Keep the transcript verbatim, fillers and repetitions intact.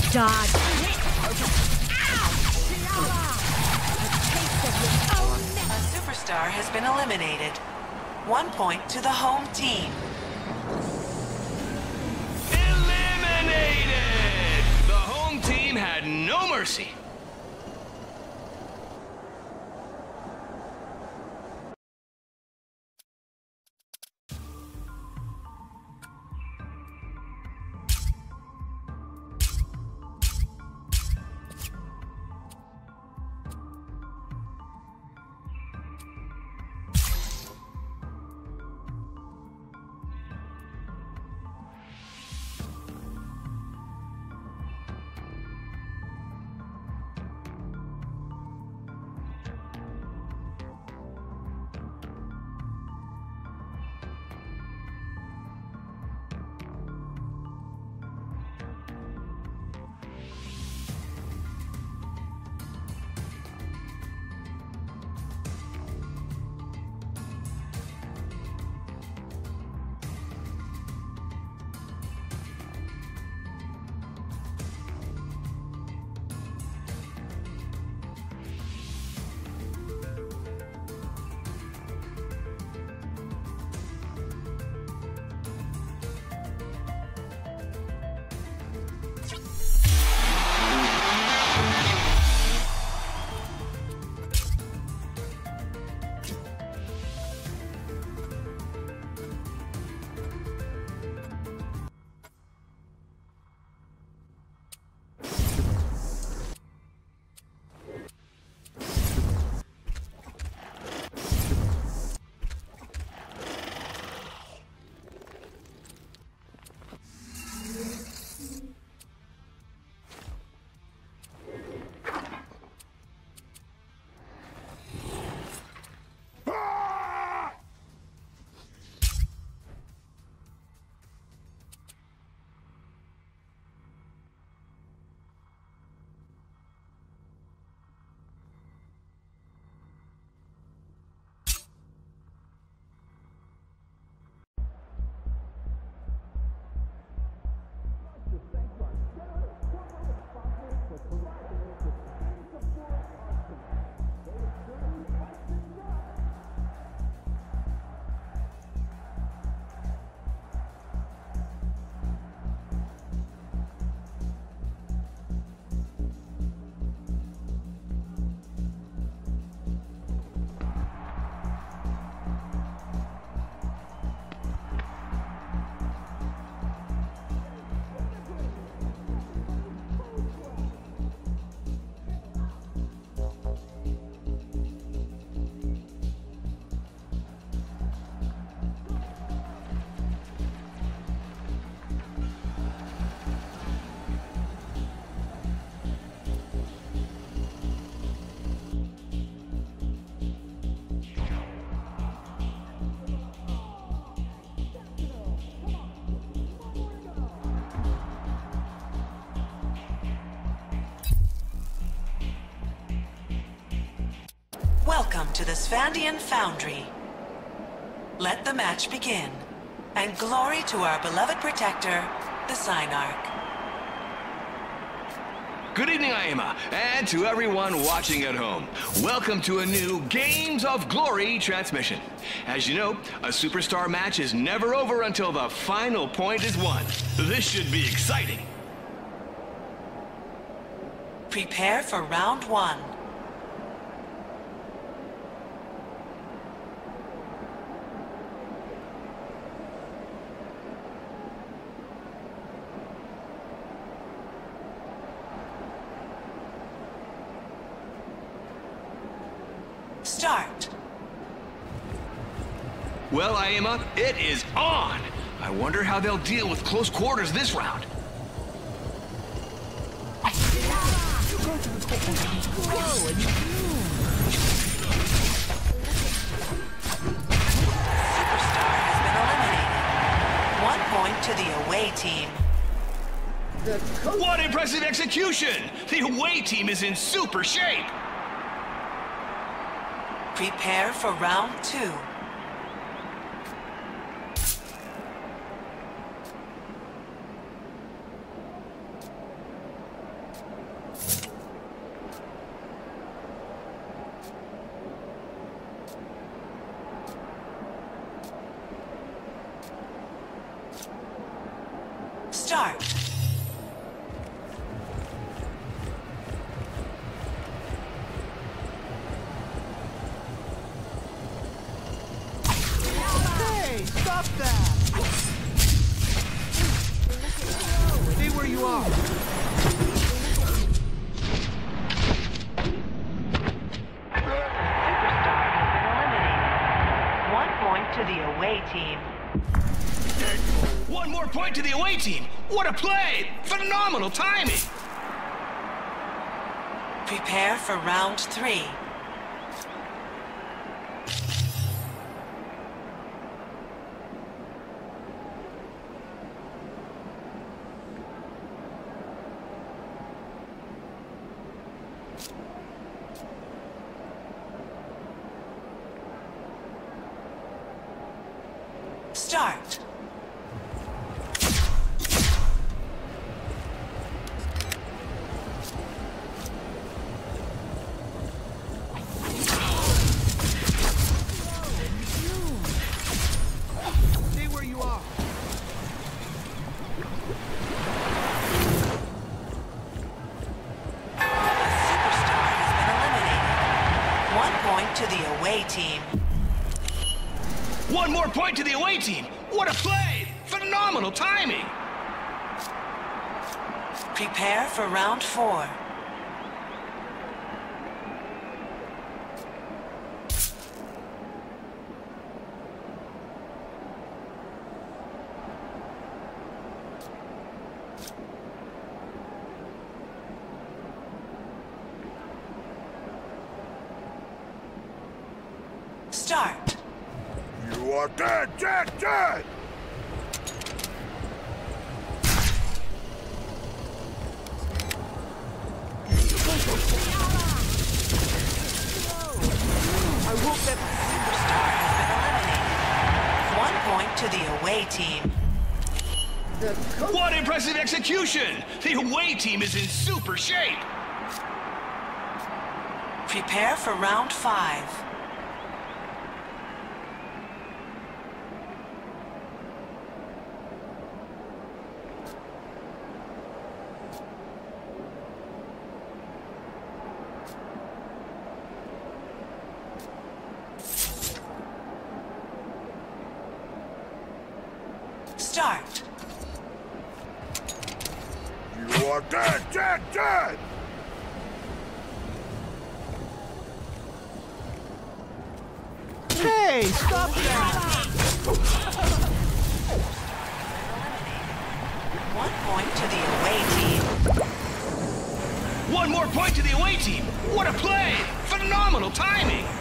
Dodge. A superstar has been eliminated. One point to the home team. Eliminated! The home team had no mercy. Welcome to the Svandian Foundry. Let the match begin, and glory to our beloved protector, the Synarch. Good evening, Aima, and to everyone watching at home. Welcome to a new Games of Glory transmission. As you know, a superstar match is never over until the final point is won. This should be exciting. Prepare for round one. Start. Well, Aima, it is on! I wonder how they'll deal with close quarters this round. Superstar has been eliminated. One point to the away team. What impressive execution! The away team is in super shape! Prepare for round two. Start. Hey, stop that! Stay where you are. To the away team. One more point to the away team. What a play! Phenomenal timing! Prepare for round three. Start. Stay where you are. A superstar has been eliminated. One point to the away team. One more point to the away team. What a play! Phenomenal timing! Prepare for round four. Start. You are dead, dead, dead! I won't let the superstar has been eliminated. One point to the away team. What impressive execution! The away team is in super shape! Prepare for round five. Start. You are dead, dead, dead! Hey, stop that! One point to the away team. One more point to the away team. What a play! Phenomenal timing!